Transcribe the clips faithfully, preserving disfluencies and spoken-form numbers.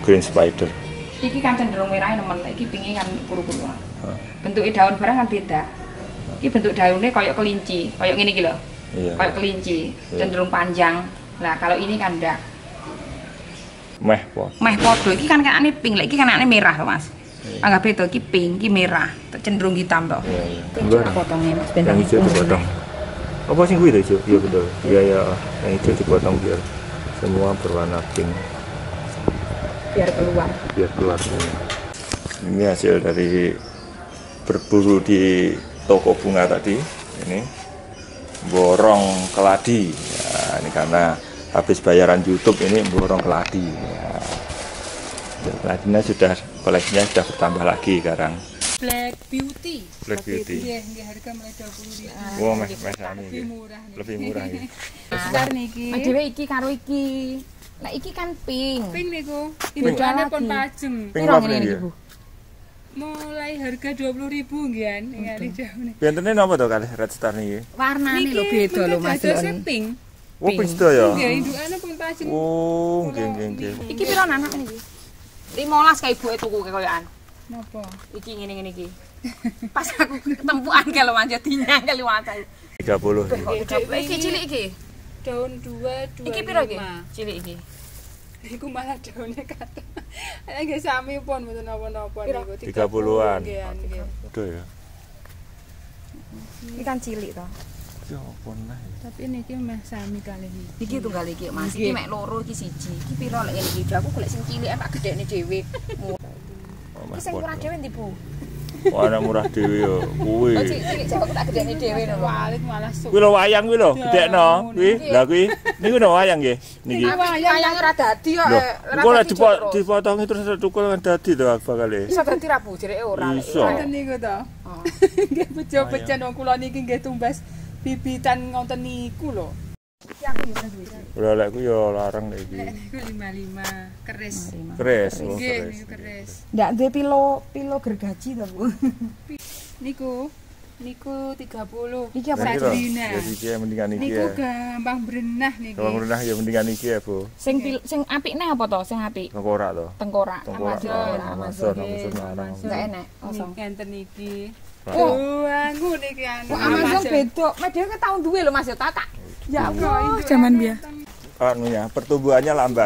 green spider. Iki kan cenderung merah nemen, iki pingi kan kuru-kuruan. Bentuknya daun barang kan beda. Iki bentuk daunnya kayak kelinci, kayak gini gitu. Iya. Kayak kelinci, iya. Cenderung panjang. Nah kalau ini kan enggak. Meh podo. Meh podo. Iki kan kan pink, iki kan aneh merah loh mas. Iya. Anggap itu, iki pink, iki merah, tercenderung hitam toh. Iya iya. Coba potongnya mas. Yang hijau dipotong. Apa sih gue hijau? Iya betul. Iya ya, yang hijau dipotong biar semua berwarna pink. Biar keluar. Biar keluar semua. Ini hasil dari berburu di toko bunga tadi. Ini borong keladi. Ya, ini karena habis bayaran YouTube ini borong keladi. Ya. Keladinya sudah koleksinya sudah bertambah lagi sekarang. Black Beauty. Black Beauty. Iya, nggih harga mulai dua puluh ribu. Wah, mes mes ane Lebih murah nih. Lebih murah iki. Besar niki. Mas dhewe iki karo iki. Nah iki kan pink. Pink niku. Imbane pun pajem. Pink apa ini? Mulai harga dua puluh ribu nggih an ngali jauh. Bentene napa to kalih Red Star niki? Warnane lho beda lho Mas. Iki pink. Oh, pink sedaya ya. Nggih, indukane pun pajem. Oh, nggih nggih nggih. Iki piro anak niki? lima belas kae ibuke tuku koyokan. Napa? Iki ngene-ngene iki. Pas aku ketempuan kalau manja dinyang kali waca. tiga puluh. Iki cilik iki. Daun dua, dua. Iki piro iki? Cilik iki. Iku malah daunnya kata. Ana nggih sami pun mboten napa-napa niku. tiga puluhan. Nggih, nggih. Aduh ya. Iki kan cilik to. Ya apa nah. Tapi niki meh sami kalih iki. Iki tunggal iki Mas. Iki mek loro iki siji. Iki piro lek ngene iki? Aku golek sing cilik tak gedhekne dhewe. Iki sing murah dhewe ndi, Bu? Wah, anak murah dhewe yo kuwi. Oh, cilik jawab tak gedhekne dhewe lho. Walit malah sok. Kuwi lho wayang kuwi lho, gedhekno. Kuwi. Lah kuwi niku lho wayang nggih. Niki. Wayang ora dadi kok. Kok ora dipotongi terus tukul kan dadi to bakale. Iso dadi ra Bu, jereke ora. Ngoten niku to. Nggih bejo-bejo wong kula niki nggih tumbas bibitan ngoten niku lho. Iki aku yo duwe. Ora lek ku yo larang lek iki. Niku lima puluh lima keris. Keris, oh Nggih, keris. niku keris. Ndak duwe pilo pilo gergaji to, Bu. Niku niku tiga puluh. Iki apa Sabrina? Ya iki mendingan iki Niku ya. gampang berenah niki. Gampang berenah ya mendingan iki ya, Bu. Sing sing apik neh apa to? Sing apik. Tengkorak to. Tengkorak. Tengkorak. Amazon. Amazon larang. Enggak enak. Kosong enten iki. Oh, anu niki anu. Amazon beda. Mas dhewe ke tahun duwe lho Mas ya, tak. Ya Allah, zaman biar. Anunya pertumbuhannya lambat.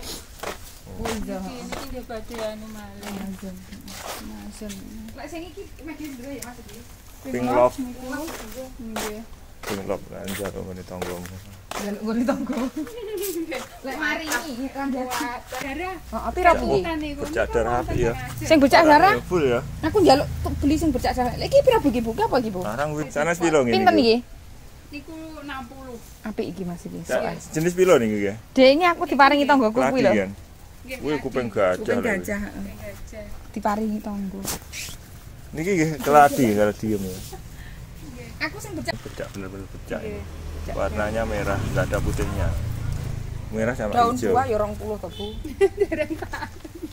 Iki iki nggih badhe anu malih. Amazon. Amazon. Lek sing iki mas dhewe duwe ya Mas iki. Pink love. Niku. Nggih. Pink love kan jaro ngene tanggomu. Dan nggon ditonggo. Lek mari iki kan Darah. Heeh, piro piye? Bercak darah ya. Sing bercak darah? Full ya. Aku njaluk beli sing bercak darah. Lek iki piro Bu iki Bu? Apa iki Bu? Larang kuwi sana pilo ngene. Pinten iki? Niku enam puluh. Apik iki Mas iki. Jenis pilo niki nggih? Dek ini aku diparingi tonggoku kuwi lho. Nggih. Kuwi kuping gajah. Kuping lho. gajah, heeh. Gajah. Diparingi tonggo. Niki nggih keladi kalau diem ya. Aku sing bercak Bercak bener-bener bercak. Warnanya merah, enggak ada putihnya. Merah sama daun hijau. buah ya rong puluh to Bu. Dereng Pak.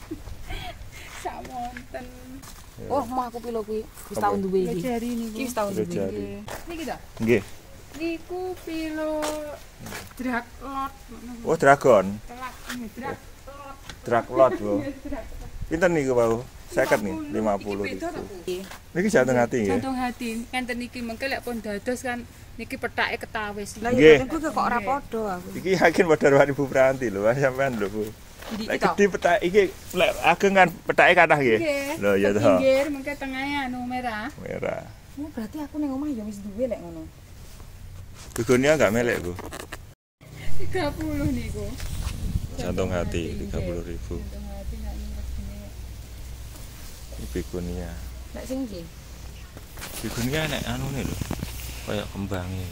Samonten. Oh, mau aku pilo kuwi. Wis tahun duwe iki. Jari niku. Iki wis tahun Udah duwe. jadi. Niki to. Nggih. Niku pilo draklot. Oh, dragon. Telak ini draklot. Draklot, Bu. Pinten niku, Pak? Seket nih, lima puluh ribu. Niki jantung hati nggih. Jantung hati. Enten niki mengke lek pun dados kan niki petake ketawis. Lah Nggih. ya aku kok ora padha aku. Iki yakin padha karo Ibu Pranti lho, sampean lho, Bu. Ndi Lek to? gedhi petak iki lek ageng kan petake kathah nggih. Lho ya toh. Pinggir mengke tengahnya anu merah. Merah. Oh, berarti aku ning omah ya wis duwe lek ngono. Begonia enggak melek, Bu. tiga puluh niku. Jantung hati tiga puluh ribu. Jantung hati nek regine. Begonia. Lek sing iki. Begonia nek anune lho. Kayak kembangnya.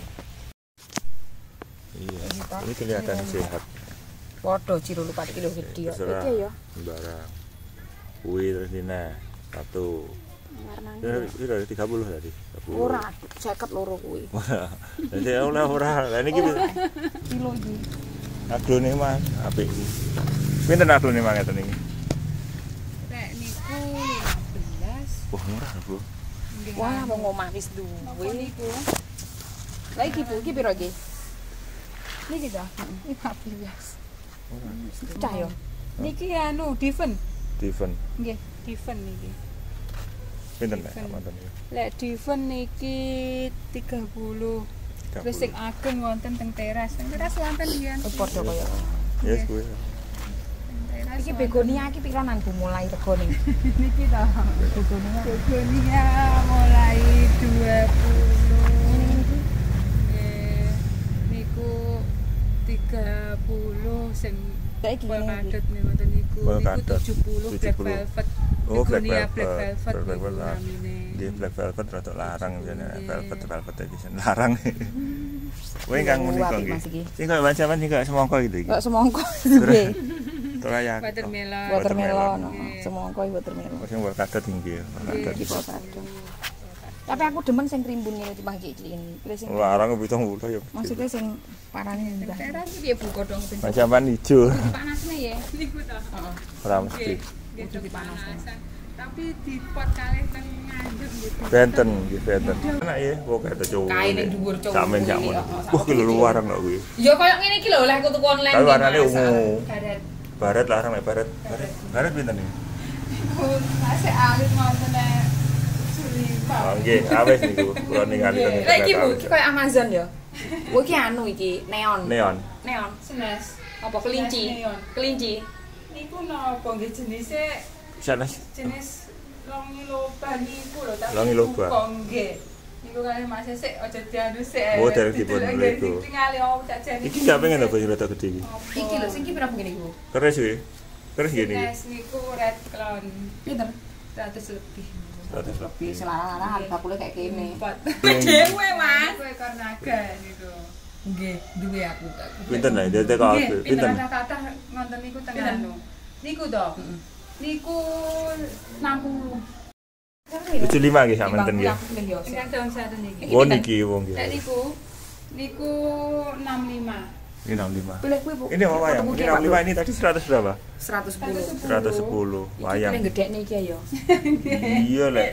Iya. Ini kelihatan sehat. Padha ciro lupa kilo gede kok. Terserah. Iki ya. Sembarang. Kuwi terus dina satu. Warnane. Ya udah tiga puluh tadi. tiga puluh. Ora, seket loro kuwi. Jadi ora ora. Lah niki Kilo iki. aglone Mas, apik iki. Pinten aglone Mas ngeten iki? Lek niku lima belas. Wah, murah, Bu. Wah, wong omah wis duwe niku. Lah iki Bu, iki piro iki? Niki ta? lima belas. Pecah ya. Niki anu Diven. Diven. Nggih, Diven niki. Pinten nek wonten iki? Lek Diven niki tiga puluh. Terus sing ageng wonten teng teras. Teng teras wonten yen. Padha kaya. Yes kuwi. Iki begonia iki piranan Bu mulai regane? Niki to. Begonia. Begonia mulai dua puluh. Nggih. Niku tiga puluh sing Saiki ngene iki. Polkadot niku wonten niku. Niku tujuh puluh Black Velvet. Oh, Black Begonia Velvet. Black Velvet. Black Velvet. namine. Nggih, Black Velvet rada larang jane. Velvet Velvet iki larang. Kowe kang menika nggih. Sing kaya macam iki kaya semangka gitu iki. Kok semangka nggih. Torayak. Watermelon. Watermelon. Semangka iki watermelon. Sing polkadot nggih, polkadot. Tapi aku demen sing krimbun ngene timbang cilik-cilik ini. Sing larang pitung puluh ya. maksudnya sing parane enggak. Teras iki Bu godhong ben. Macaman ijo. Panasne ya. Niku to. Heeh. Ora mesti. Kudu dipanasan. Tapi di pot kalih teng Nganjuk gitu. Benten nggih, benten. Enak ya, kok kata cowok. Kaine dhuwur cowok. Samen sakmen. Wah, ki lho larang kok kuwi. Ya koyo ngene iki lho, oleh aku tuku online. Tapi warnane ungu. Barat. Barat larang mek barat. Barat. Barat pinten iki? Masih alit wonten nek Sulima. Oh nggih, awes niku. Kula ningali teng. Lah iki Bu, iki koyo Amazon ya. Oh iki anu iki, neon. Neon. Neon. Senes. Apa kelinci? Kelinci. Niku napa nggih jenise? Sanes. Jenis longi loba niku lho, tapi Longi loba. kok nggih. Niku kalih Mas sik aja dianu sik. Oh, dari dipun niku. Tingali oh tak jane. Iki gak pengen apa sing rada gede iki? Iki lho sing iki pira begini Bu? Keres iki. Keres gini iki. Jenis niku red clown. Pinter. seratus lebih. seratus lebih. Bisa larang-larang harga kule kayak kene. Empat. Dewe Mas. Niku ekor naga niku. Nggih, duwe aku. Pinten lah, dadi kok Nggih, pinten. kata-kata ngonten niku teng anu. Niku to. Niku enam puluh. tujuh puluh lima nggih sak menten nggih. Ingkang daun satu niki. Oh niki wong Nek nggih. niku niku enam puluh lima. Ini enam puluh lima. Pilih kuwi Bu. Ini apa wayang? Ini enam puluh lima ini tadi seratus berapa? seratus sepuluh. seratus sepuluh wayang. Iki gedekne iki ya. Iya lek.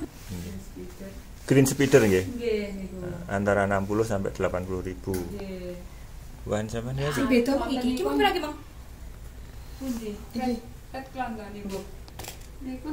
Green Spider nggih. Nggih niku. Antara enam puluh sampai delapan puluh ribu. Nggih. Wan sampean ya. Sing beda iki. Iki mau pira iki, Mang? Pundi? Iki. Ket klan kan niku. Niku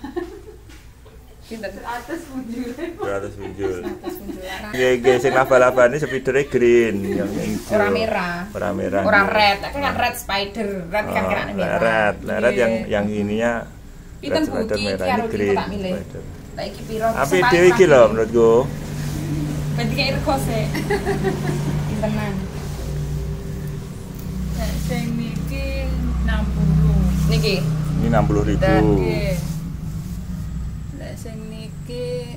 Pinten? seratus punjul. seratus punjul. seratus punjul larang. Nggih nggih sing laba-labane spidernya green yang hijau. Ora merah. Ora merah. Ora red. Kan red spider. Red kan kira merah. Red, red yang yang ininya Pinten Bu iki karo iki tak milih. Lah iki pira? Tapi dhewe iki lho menurutku. Berarti kayak rego sih. Pintenan. Nek sing niki enam puluh. Niki. Ini enam puluh ribu. Nggih. Nek sing niki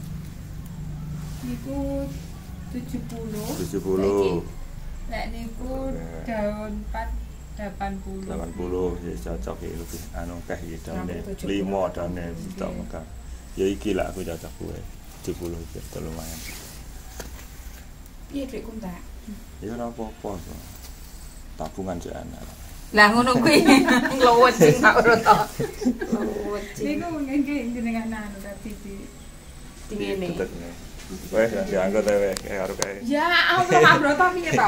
niku tujuh puluh. tujuh puluh. Nek niku daun empat delapan puluh. delapan puluh ya cocok ya lebih anu keh ya daunnya lima daunnya tak mekar ya iki lah aku cocok gue tujuh puluh itu lumayan Iya duit kuntak. ya ora apa-apa kok tabungan jana Lah ngono kuwi nglowet sing tak ora to. Nglowet. Niku nggih jenengan anu tadi di Dingene. wes diangkat ae karo kae Ya, apa Pak Broto piye to?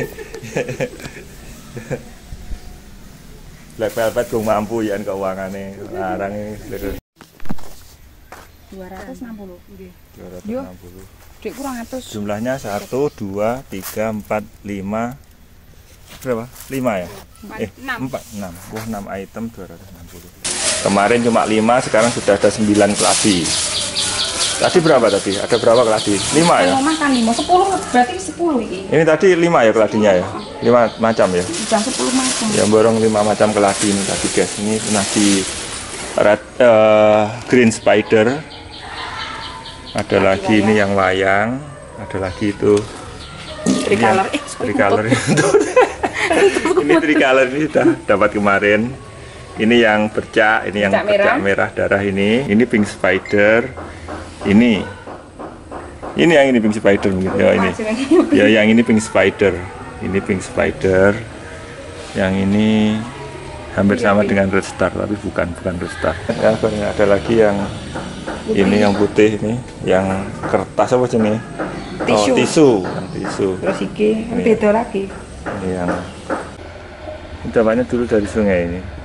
Black Velvet kok mampu ya keuangane larang iki dua ratus enam puluh. nggih. dua ratus enam puluh. Duit kurang atus. Jumlahnya satu, dua, tiga, empat, lima berapa? lima ya? Eh, empat, enam. Wah, enam item dua ratus enam puluh. Kemarin cuma lima, sekarang sudah ada sembilan keladi. Tadi berapa tadi? Ada berapa keladi? lima ya? Mau makan lima, sepuluh berarti sepuluh iki. Ini tadi lima ya keladinya ya? lima macam ya? Udah sepuluh macam. Ya borong lima macam keladi ini tadi guys. Ini nasi red, uh, green spider. Ada lagi ini yang wayang. Ada lagi itu Tricolor. Eh, tricolor itu. Ini tricolor ini sudah dapat kemarin. Ini yang bercak, ini yang Bercak merah. bercak merah darah ini. Ini pink spider. Ini. Ini yang ini pink spider mungkin. Ya ini. Ya yang ini pink spider. Ini pink spider. Yang ini hampir sama dengan red star tapi bukan bukan red star. Ya, ada lagi yang ini yang putih ini, yang kertas apa jenis? Tisu. Oh, tisu, yang tisu. Terus iki Ini. beda lagi. Ini yang ini dapatnya dulu dari sungai ini.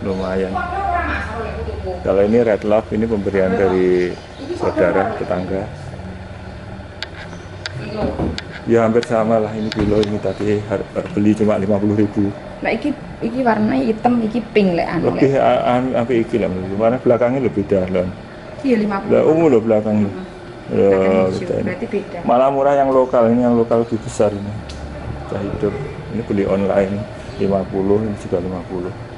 lumayan. Kalau ini Red Love, ini pemberian dari saudara tetangga. Ya hampir sama lah, ini kilo, ini tadi beli cuma lima puluh ribu. Nah iki iki warna hitam, iki pink lek anu. Lebih anu sampai iki lah, warna belakangnya lebih dalam. Iya lima puluh. Lah ungu loh belakangnya. Ya, berarti beda. Malah murah yang lokal, ini yang lokal lebih besar ini. Cah hidup. Ini beli online lima puluh, ini juga lima puluh.